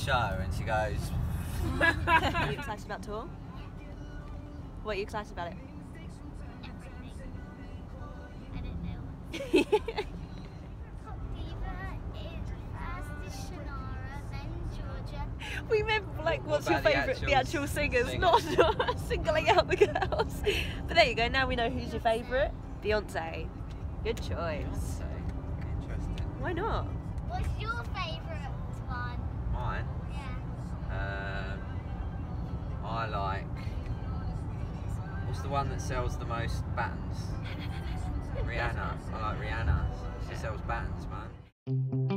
show, and she goes, Are you excited about tour? What are you excited about it? Everything. I don't know. We meant like, what's your about favourite? the The actual singers, not singling out the girls. But there you go. Now we know who's your favourite. Beyonce. Good choice. interesting. Why not? What's your favourite one? Mine? Yeah. I like. What's the one that sells the most buttons? Rihanna. I like Rihanna. She sells buttons, man.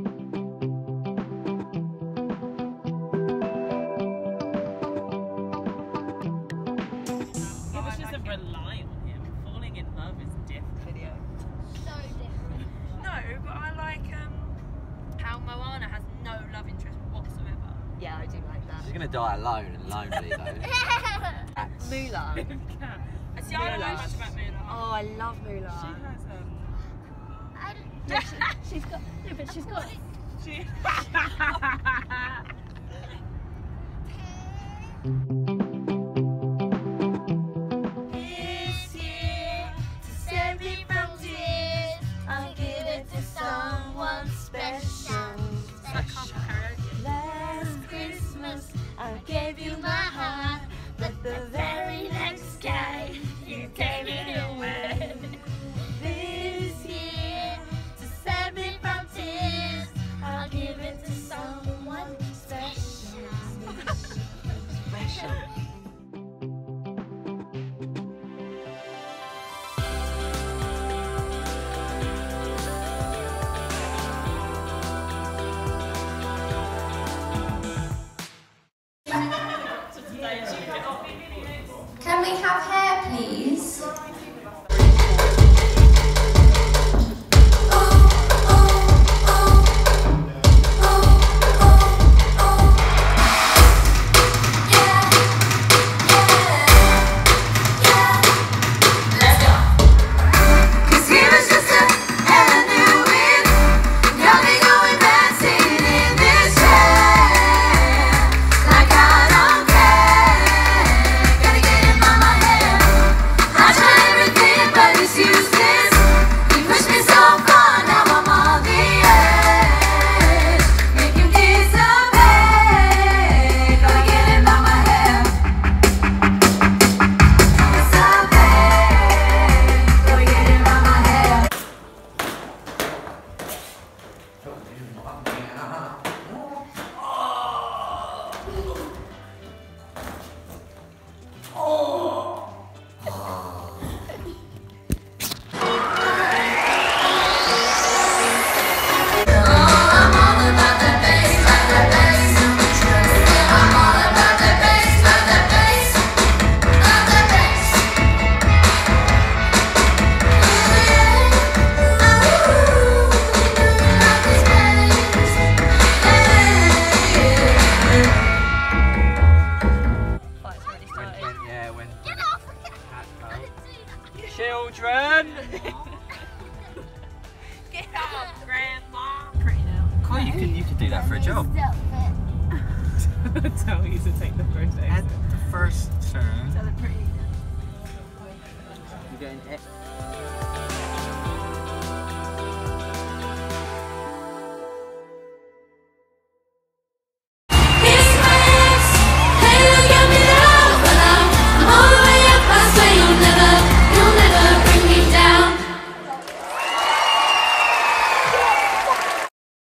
Rely on him. Falling in love is different. Video. So different. No, but I like how Moana has no love interest whatsoever. Yeah, I do like that. She's gonna die alone and lonely though. Mulan. See, I don't know much about Mulan. Oh, I love Mulan. She has She's got. No, but she's got. She. Someone special. Last Christmas, I gave you my heart, but the very next day, you gave it away. This year, to save me from tears, I'll give it to someone special. Special. Can we have hair, please? Children! Get up, Grandma. Cool, you could do that for a job. Tell you to take the first exit. At the first turn. Celebrate. You're getting